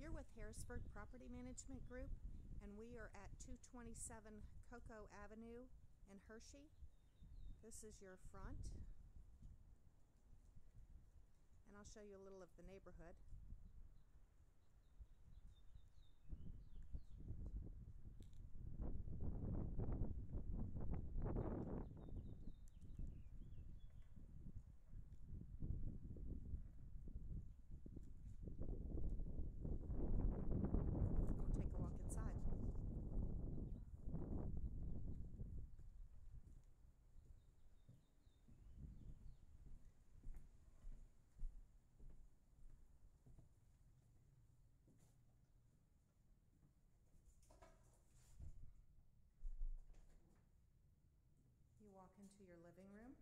You're with Harrisburg Property Management Group, and we are at 227 Cocoa Avenue in Hershey. This is your front, and I'll show you a little of the neighborhood. We'll take a walk inside. You walk into your living room.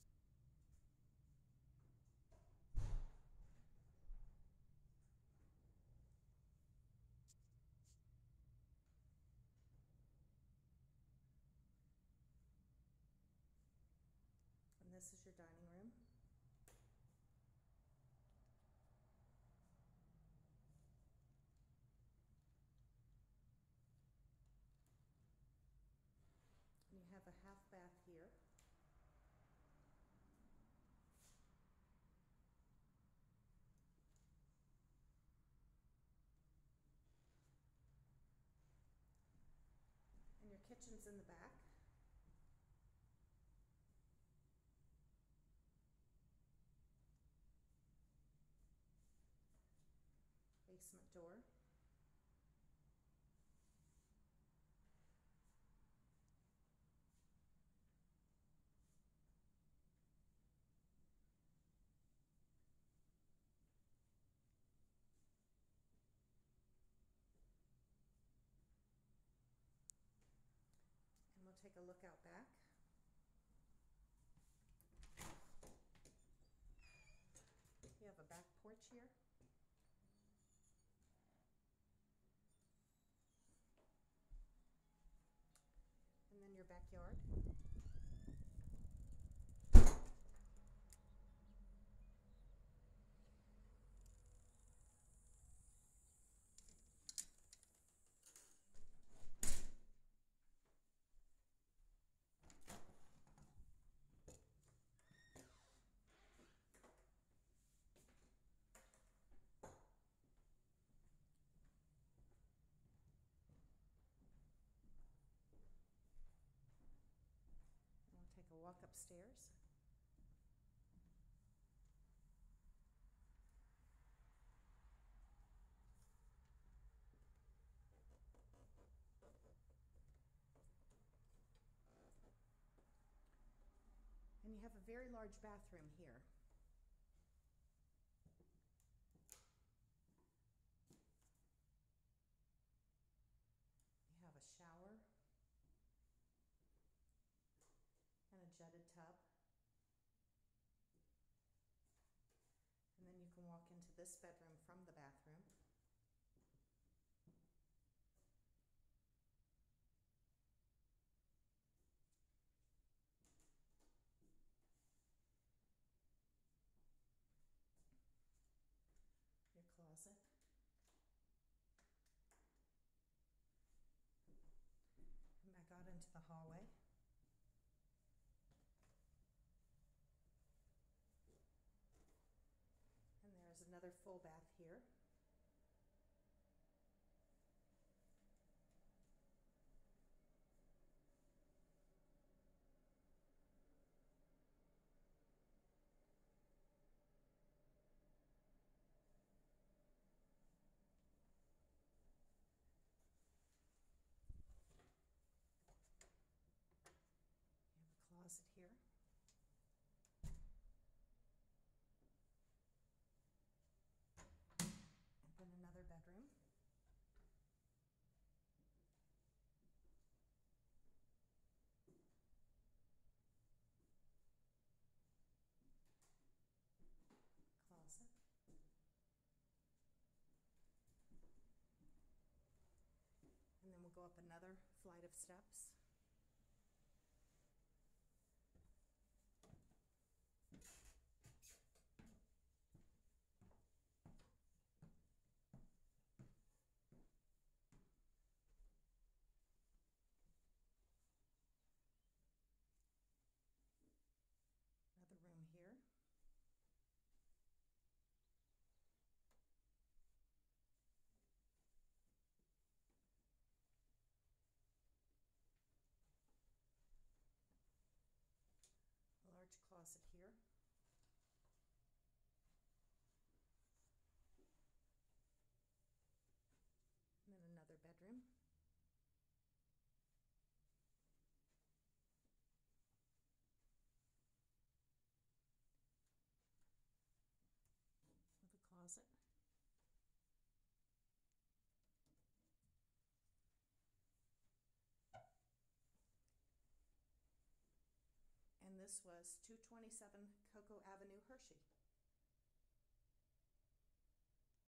And this is your dining room. And you have a half bath here. And your kitchen's in the back. Basement door. And we'll take a look out back. You have a back porch here. And then your backyard. And we'll take a walk upstairs. And you have a very large bathroom here. You have a shower and a jetted tub. And then you can walk into this bedroom from the bathroom. Your closet. And back out into the hallway. And there's another full bath here. You have a closet here. And then another bedroom. Closet. And then we'll go up another flight of steps. closet here. And then another bedroom. With a closet. And this was 227 Cocoa Avenue, Hershey.